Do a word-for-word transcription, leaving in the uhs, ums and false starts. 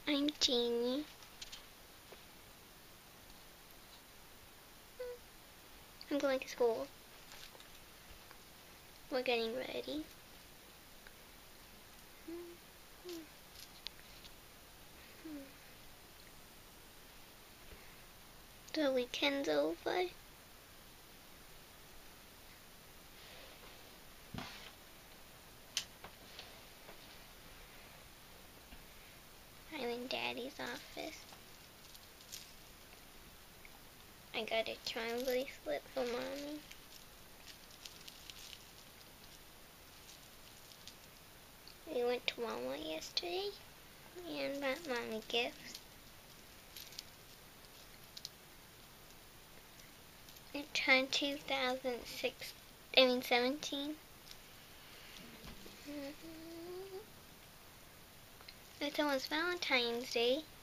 I'm Jeannie. I'm going to school. We're getting ready. The weekend's over. I'm in Daddy's office. I got a charm bracelet for Mommy. We went to Walmart yesterday and bought Mommy gifts. It turned two thousand six, I mean seventeen. Mm-hmm. It's almost Valentine's Day.